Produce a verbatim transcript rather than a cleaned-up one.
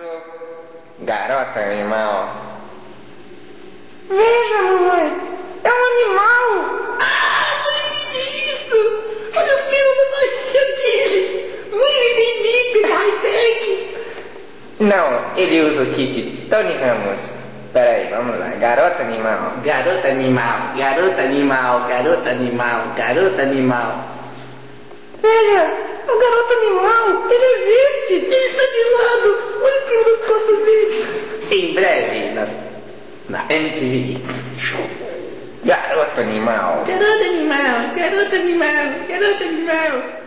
Garota animal. Veja, mamãe, é um animal. Ah, não é isso! Olha o pelo da barriga dele! Ui, nem pegar e pegue! Não, ele usa o kit Tony Ramos. Peraí, vamos lá. Garota animal. Garota animal, garota animal, garota animal, garota animal. Veja, o garoto animal, ele existe. Ele está de lado, olha o pelo das costas dele. Em breve, na, na M T V. Garota animal. Garota animal, garota animal, garota animal.